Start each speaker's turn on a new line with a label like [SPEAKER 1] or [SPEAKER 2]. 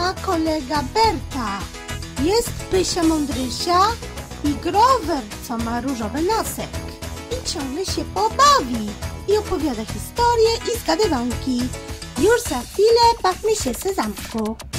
[SPEAKER 1] ma kolega Berta. Jest Pysia Mądrysia i Grover, co ma różowy nosek. I ciągle się pobawi i opowiada historie i zgadywanki. Już za chwilę bawmy się sezamku.